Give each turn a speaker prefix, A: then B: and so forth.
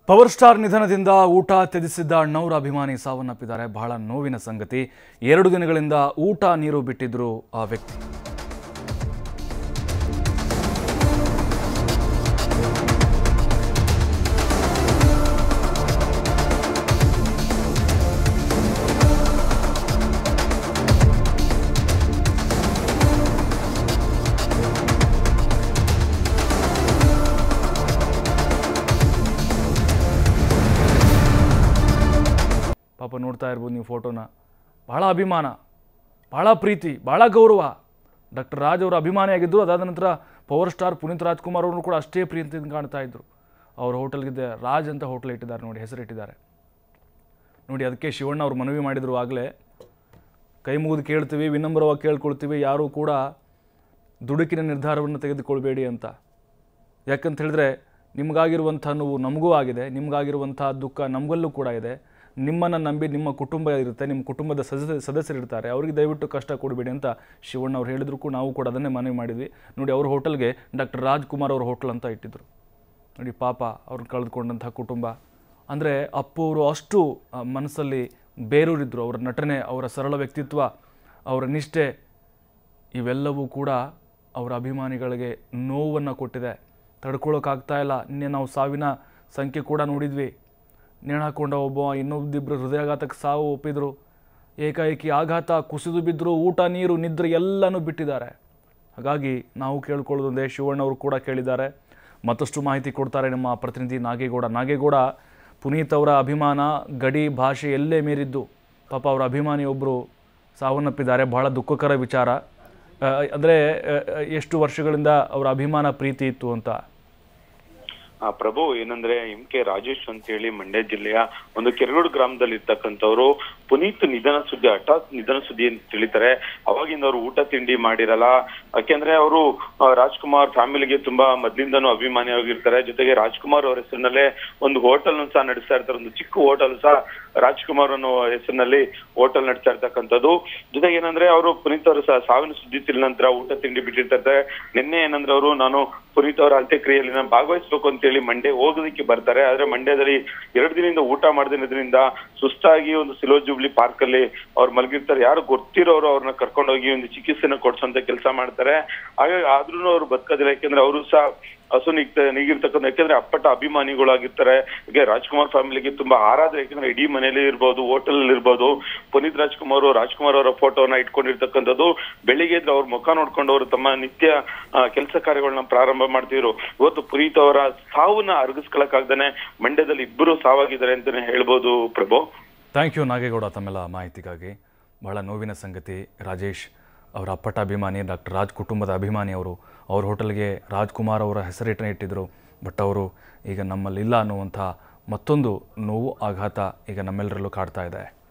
A: Power star ನಿಧನದಿಂದ ಊಟ ತ್ಯಜಿಸಿದ್ದ ಅಣ್ಣವರ ಅಭಿಮಾನಿ ಸಾವನ್ನಪ್ಪಿದ್ದಾರೆ. ಬಹಳ ನೋವಿನ ಸಂಗತಿ. 2 ದಿನಗಳಿಂದ ಊಟ ನೀರು ಬಿಟ್ಟಿದ್ರು ಆ ವ್ಯಕ್ತಿ. ಪಾಪ ನೋಡ್ತಾ ಇರ್ಬೋದು ನೀವು ಫೋಟೋನ. ಭಾಳ ಅಭಿಮಾನ, ಭಾಳ ಪ್ರೀತಿ, ಭಾಳ ಗೌರವ. ಡಾಕ್ಟರ್ ರಾಜ್ ಅವರ ಅಭಿಮಾನಿಯಾಗಿದ್ದರು. ಅದಾದ ನಂತರ ಪವರ್ ಸ್ಟಾರ್ ಪುನೀತ್ ರಾಜ್ಕುಮಾರ್ ಅವರು ಕೂಡ ಅಷ್ಟೇ ಪ್ರೀತಿಯಿಂದ ಕಾಣ್ತಾ ಇದ್ದರು. ಅವ್ರ ಹೋಟೆಲ್ಗಿದ್ದೆ ರಾಜ್ ಅಂತ ಹೋಟೆಲ್ ಇಟ್ಟಿದ್ದಾರೆ ನೋಡಿ, ಹೆಸರಿಟ್ಟಿದ್ದಾರೆ ನೋಡಿ. ಅದಕ್ಕೆ ಶಿವಣ್ಣ ಅವ್ರು ಮನವಿ ಮಾಡಿದರು ಆಗಲೇ, ಕೈ ಮುಗಿದು ಕೇಳ್ತೀವಿ, ವಿನಮ್ರವಾಗಿ ಕೇಳ್ಕೊಳ್ತೀವಿ, ಯಾರೂ ಕೂಡ ದುಡುಕಿನ ನಿರ್ಧಾರವನ್ನು ತೆಗೆದುಕೊಳ್ಬೇಡಿ ಅಂತ. ಯಾಕಂತ ಹೇಳಿದ್ರೆ ನಿಮಗಾಗಿರುವಂಥ ನೋವು ನಮಗೂ ಆಗಿದೆ, ನಿಮಗಾಗಿರುವಂಥ ದುಃಖ ನಮಗಲ್ಲೂ ಕೂಡ ಇದೆ. ನಿಮ್ಮನ್ನು ನಂಬಿ ನಿಮ್ಮ ಕುಟುಂಬ ಇರುತ್ತೆ, ನಿಮ್ಮ ಕುಟುಂಬದ ಸದಸ್ಯರಿರ್ತಾರೆ, ಅವ್ರಿಗೆ ದಯವಿಟ್ಟು ಕಷ್ಟ ಕೊಡಬೇಡಿ ಅಂತ ಶಿವಣ್ಣ ಅವ್ರು ಹೇಳಿದ್ರು ಕೂಡ ನಾವು ಕೂಡ ಅದನ್ನೇ ಮನವಿ ಮಾಡಿದ್ವಿ ನೋಡಿ. ಅವ್ರ ಹೋಟೆಲ್ಗೆ ಡಾಕ್ಟರ್ ರಾಜ್ಕುಮಾರ್ ಅವ್ರ ಹೋಟೆಲ್ ಅಂತ ಇಟ್ಟಿದ್ರು ನೋಡಿ. ಪಾಪ ಅವ್ರನ್ನ ಕಳೆದುಕೊಂಡಂಥ ಕುಟುಂಬ. ಅಂದರೆ ಅಪ್ಪು ಅವರು ಅಷ್ಟು ಮನಸ್ಸಲ್ಲಿ ಬೇರೂರಿದ್ರು. ಅವರ ನಟನೆ, ಅವರ ಸರಳ ವ್ಯಕ್ತಿತ್ವ, ಅವರ ನಿಷ್ಠೆ ಇವೆಲ್ಲವೂ ಕೂಡ ಅವರ ಅಭಿಮಾನಿಗಳಿಗೆ ನೋವನ್ನು ಕೊಟ್ಟಿದೆ. ತಡ್ಕೊಳ್ಳೋಕ್ಕಾಗ್ತಾ ಇಲ್ಲ. ನಿನ್ನೆ ನಾವು ಸಾವಿನ ಸಂಖ್ಯೆ ಕೂಡ ನೋಡಿದ್ವಿ. ನೇಣು ಹಾಕೊಂಡ ಒಬ್ಬ, ಇನ್ನೊಬ್ಬಿಬ್ಬರು ಹೃದಯಾಘಾತಕ್ಕೆ ಸಾವು ಒಪ್ಪಿದ್ರು. ಏಕಾಏಕಿ ಆಘಾತ, ಕುಸಿದು ಬಿದ್ದರು. ಊಟ ನೀರು ನಿದ್ರೆ ಎಲ್ಲನೂ ಬಿಟ್ಟಿದ್ದಾರೆ. ಹಾಗಾಗಿ ನಾವು ಕೇಳ್ಕೊಳ್ಳೋದೊಂದೇ, ಶಿವಣ್ಣವರು ಕೂಡ ಕೇಳಿದ್ದಾರೆ. ಮತ್ತಷ್ಟು ಮಾಹಿತಿ ಕೊಡ್ತಾರೆ ನಮ್ಮ ಪ್ರತಿನಿಧಿ ನಾಗೇಗೌಡ. ಪುನೀತ್ ಅವರ ಅಭಿಮಾನ ಗಡಿ ಭಾಷೆ ಎಲ್ಲೇ ಮೀರಿದ್ದು. ಪಾಪ ಅವರ ಅಭಿಮಾನಿಯೊಬ್ಬರು ಸಾವನ್ನಪ್ಪಿದ್ದಾರೆ. ಬಹಳ ದುಃಖಕರ ವಿಚಾರ. ಅಂದರೆ ಎಷ್ಟು ವರ್ಷಗಳಿಂದ ಅವರ ಅಭಿಮಾನ ಪ್ರೀತಿ ಇತ್ತು ಅಂತ.
B: ಪ್ರಭು, ಏನಂದ್ರೆ MK ರಾಜೇಶ್ ಅಂತ ಹೇಳಿ ಮಂಡ್ಯ ಜಿಲ್ಲೆಯ ಒಂದು ಕೆರಗೋಡು ಗ್ರಾಮದಲ್ಲಿ ಇರ್ತಕ್ಕಂಥವ್ರು ಪುನೀತ್ ಹಠಾತ್ ನಿಧನ ಸುದ್ದಿ ಅಂತ ತಿಳಿತಾರೆ. ಅವಾಗಿಂದ ಅವರು ಊಟ ತಿಂಡಿ ಮಾಡಿರಲ್ಲ. ಯಾಕೆಂದ್ರೆ ಅವರು ರಾಜ್ಕುಮಾರ್ ಫ್ಯಾಮಿಲಿಗೆ ತುಂಬಾ ಮೊದ್ಲಿಂದನೂ ಅಭಿಮಾನಿಯಾಗಿರ್ತಾರೆ. ಜೊತೆಗೆ ರಾಜ್ಕುಮಾರ್ ಅವರ ಹೆಸರಿನಲ್ಲೇ ಒಂದು ಹೋಟೆಲ್ ಸಹ ನಡೆಸ್ತಾ ಇರ್ತಾರೆ. ಒಂದು ಚಿಕ್ಕ ಹೋಟೆಲ್ ಸಹ ರಾಜ್ಕುಮಾರ್ ಅನ್ನೋ ಹೆಸರಿನಲ್ಲಿ ಹೋಟೆಲ್ ನಡೆಸ್ತಾ ಇರ್ತಕ್ಕಂಥದ್ದು. ಜೊತೆಗೆ ಏನಂದ್ರೆ ಅವರು ಪುನೀತ್ ಅವರ ಸಾವಿನ ಸುದ್ದಿ ತಿಳಿದ ನಂತರ ಊಟ ತಿಂಡಿ ಬಿಟ್ಟಿರ್ತಾರೆ. ನಿನ್ನೆ ಏನಂದ್ರೆ ಅವರು ನಾನು ಪುನೀತ್ ಅವರ ಅಂತ್ಯಕ್ರಿಯೆಯಲ್ಲಿ ನಾನು ಭಾಗವಹಿಸ್ಬೇಕು ಅಂತ ಹೇಳಿ ಮಂಡ್ಯ ಹೋಗೋದಕ್ಕೆ ಬರ್ತಾರೆ. ಆದ್ರೆ ಮಂಡ್ಯದಲ್ಲಿ 2 ದಿನದಿಂದ ಊಟ ಮಾಡದಿರೋದ್ರಿಂದ ಸುಸ್ತಾಗಿ ಒಂದು ಸಿಲ್ವರ್ ಜೂಬ್ಲಿ ಪಾರ್ಕ್ ಅಲ್ಲಿ ಅವ್ರು ಮಲಗಿರ್ತಾರೆ. ಯಾರು ಗೊತ್ತಿರೋರು ಅವ್ರನ್ನ ಕರ್ಕೊಂಡೋಗಿ ಒಂದು ಚಿಕಿತ್ಸೆನ ಕೊಡ್ಸೋಂತ ಕೆಲಸ ಮಾಡ್ತಾರೆ. ಹಾಗಾಗಿ ಆದ್ರೂ ಅವ್ರು ಬದುಕೋದಿಲ್ಲ. ಯಾಕೆಂದ್ರೆ ಅವರು ಸಹ ಹಸು ನೀಗಿರ್ತಕ್ಕಂಥ, ಯಾಕೆಂದ್ರೆ ಅಪ್ಪಟ ಅಭಿಮಾನಿಗಳಾಗಿರ್ತಾರೆ. ಹಾಗೆ ರಾಜ್ಕುಮಾರ್ ಫ್ಯಾಮಿಲಿಗೆ ತುಂಬಾ ಆರಾಧನೆ. ಯಾಕೆಂದ್ರೆ ಇಡೀ ಮನೆಯಲ್ಲಿ ಇರ್ಬೋದು, ಹೋಟೆಲ್ ಇರ್ಬೋದು, ಪುನೀತ್ ರಾಜ್ಕುಮಾರ್ ಅವರ ಫೋಟೋನ ಇಟ್ಕೊಂಡಿರ್ತಕ್ಕಂಥದ್ದು. ಬೆಳಿಗ್ಗೆ ಇದ್ರೆ ಅವ್ರ ಮುಖ ನೋಡ್ಕೊಂಡು ಅವರು ತಮ್ಮ ನಿತ್ಯ ಕೆಲಸ ಕಾರ್ಯಗಳನ್ನ ಪ್ರಾರಂಭ ಮಾಡ್ತಿದ್ರು. ಇವತ್ತು ಪುನೀತ್ ಅವರ ಸಾವನ್ನ ಅರಗಿಸ್ಕೊಳಕ್ಕಾಗ್ದಾನೆ ಮಂಡ್ಯದಲ್ಲಿ 2 ಸಾವಾಗಿದ್ದಾರೆ ಅಂತಾನೆ ಹೇಳ್ಬೋದು ಪ್ರಭು.
A: ಥ್ಯಾಂಕ್ ಯು ನಾಗೇಗೌಡ ತಮ್ಮೆಲ್ಲ ಮಾಹಿತಿಗಾಗಿ. ಬಹಳ ನೋವಿನ ಸಂಗತಿ. ರಾಜೇಶ್ ಅವರ ಅಪ್ಪಟ ಅಭಿಮಾನಿ, ಡಾಕ್ಟರ್ ರಾಜ್ ಕುಟುಂಬದ ಅಭಿಮಾನಿ ಅವರು. ಅವ್ರ ಹೋಟೆಲ್ಗೆ ರಾಜ್ಕುಮಾರ್ ಅವರ ಹೆಸರಿಟ್ಟನೆ ಇಟ್ಟಿದ್ದರು. ಬಟ್ ಅವರು ಈಗ ನಮ್ಮಲ್ಲಿಲ್ಲ ಅನ್ನುವಂಥ ಮತ್ತೊಂದು ನೋವು, ಆಘಾತ ಈಗ ನಮ್ಮೆಲ್ಲರಲ್ಲೂ ಕಾಡ್ತಾ ಇದೆ.